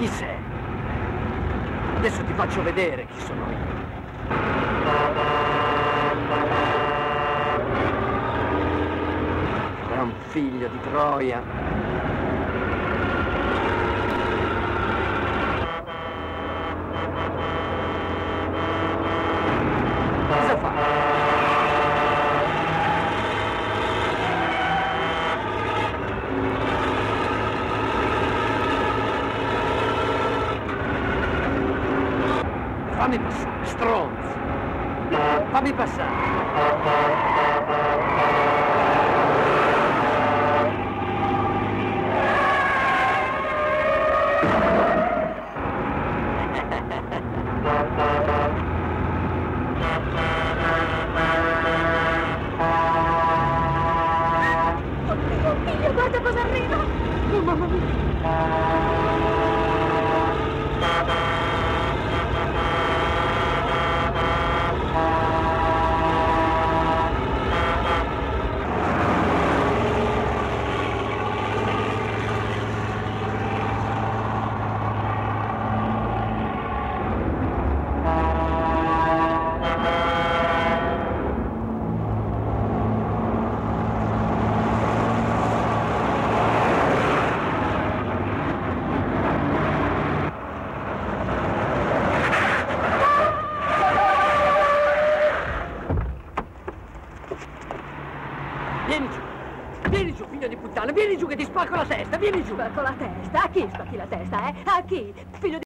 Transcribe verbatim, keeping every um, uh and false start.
sei? Adesso ti faccio vedere chi sono io. Gran figlio di Troia. Cosa fa? Fammi passare, stronzo! Fammi passare! Oddio, oddio, guarda cosa arriva! Oh, mamma mia! Vieni giù, vieni giù, figlio di puttana, vieni giù che ti spacco la testa, vieni giù. Spacco la testa? A chi spacchi la testa, eh? A chi? Figlio di...